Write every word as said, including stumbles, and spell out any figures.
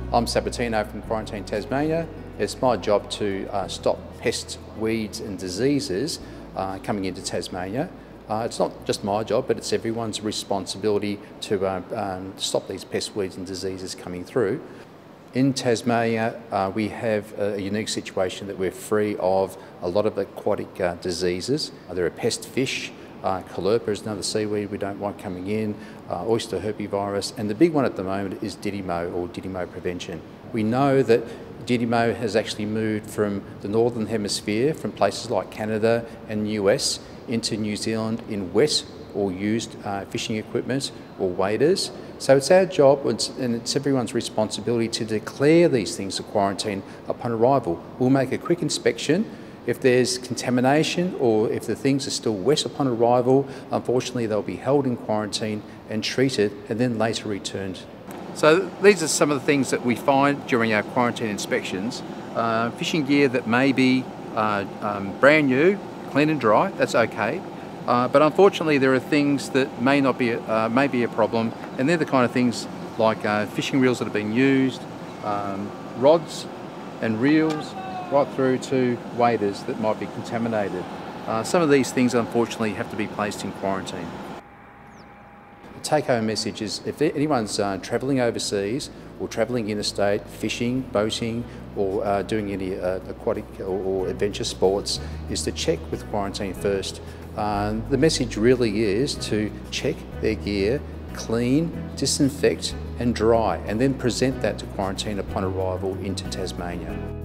I'm Sabatino from Quarantine Tasmania. It's my job to uh, stop pests, weeds and diseases uh, coming into Tasmania. Uh, it's not just my job, but it's everyone's responsibility to uh, um, stop these pests, weeds and diseases coming through. In Tasmania, uh, we have a unique situation that we're free of a lot of aquatic uh, diseases. There are pest fish, uh, caulerpa is another seaweed we don't want coming in, uh, oyster herpesvirus, and the big one at the moment is Didymo or Didymo prevention. We know that Didymo has actually moved from the northern hemisphere, from places like Canada and the U S, into New Zealand in wet or used uh, fishing equipment or waders. So it's our job and it's everyone's responsibility to declare these things a quarantine upon arrival. We'll make a quick inspection. If there's contamination or if the things are still wet upon arrival, unfortunately they'll be held in quarantine and treated and then later returned. So these are some of the things that we find during our quarantine inspections. Uh, fishing gear that may be uh, um, brand new, clean and dry, that's okay. Uh, but unfortunately there are things that may not be, uh, may be a problem, and they're the kind of things like uh, fishing reels that have been used, um, rods and reels, right through to waders that might be contaminated. Uh, some of these things unfortunately have to be placed in quarantine. The take-home message is if anyone's uh, travelling overseas or travelling interstate, fishing, boating or uh, doing any uh, aquatic or, or adventure sports, is to check with quarantine first. Uh, the message really is to check their gear, clean, disinfect and dry, and then present that to quarantine upon arrival into Tasmania.